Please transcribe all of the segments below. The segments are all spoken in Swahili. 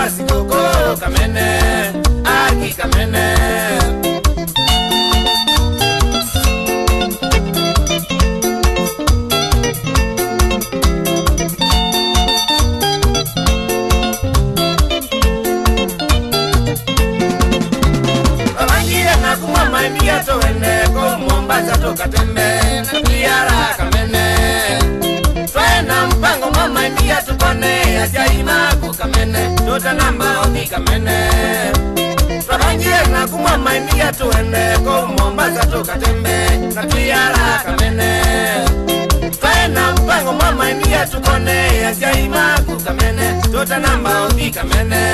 wasikoko kamene aki kamene Maimbia to ene ko Mombasa to Katembe na Kiara kamene Twena mpango mama imbia to kone ajaima ku kamene Tota namba obi kamene Twabangie na kumwa maimbia to ene ko Mombasa to Katembe na Kiara kamene Twena mpango mama imbia to kone ajaima ku kamene Tota namba obi kamene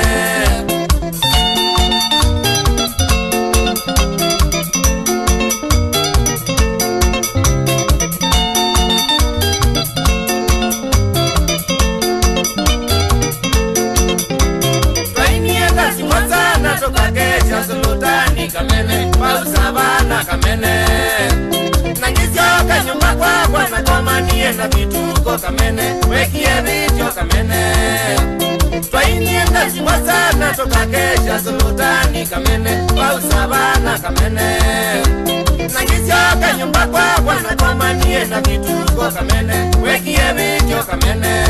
Sultani kamene, pausabana kamene Nangisioka nyumba kwa na komanie na vituko kamene Wekie vityo kamene Twainie ngazi mwasana toka kesha Sultani kamene, pausabana kamene Nangisioka nyumba kwa na komanie na vituko kamene Wekie vityo kamene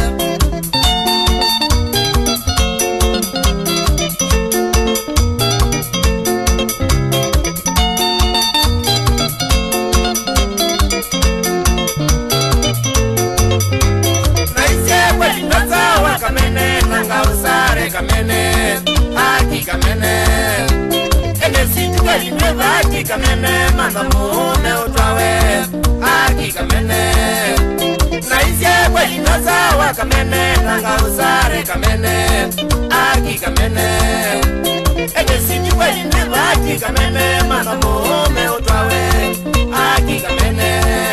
kamene aki kamene ene situ kali nevaki kamene manda mume utwawe aki kamene na isye kweli nazawa kamene nanga usare kamene aki kamene ene situ kweli nevaki kamene manda mume utwawe aki kamene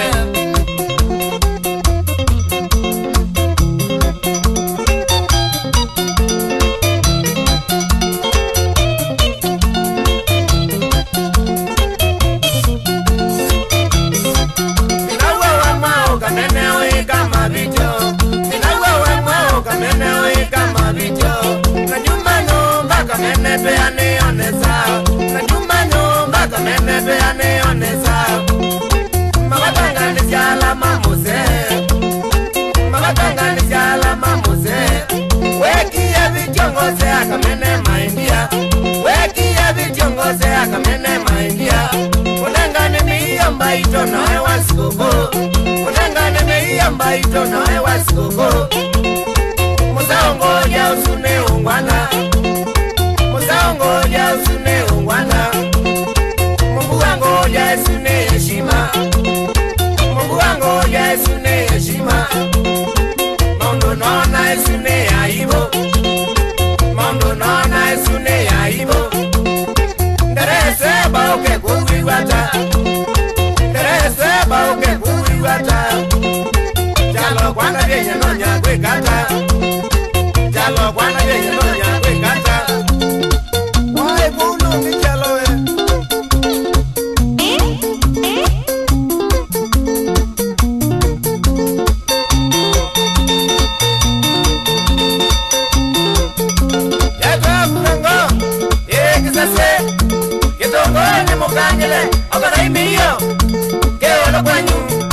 Peane onesa, na nyumba nyumba kamene peane onesa. Magatanga ni jala mamuse, magatanga ni jala mamuse. Weki ya vichongose akamene maindia, weki ya vichongose akamene maindia. Unangane miamba ito na hewa sikoko, unangane miamba ito na hewa sikoko. Musaongo ya usune ungwana. Ngoja usune ungwana Mungu wangu ya usune heshima Mungu wangu ya usune heshima Mondo nona usune aibo Mondo nona usune aibo Nderese bauke kuwiwata Nderese bauke kuwiwata Jalo kwana vyenye nonya kwekata Jalo kwana vyenye nonya kwekata Mukanyele, okara imiyo, ke ono kwanyu.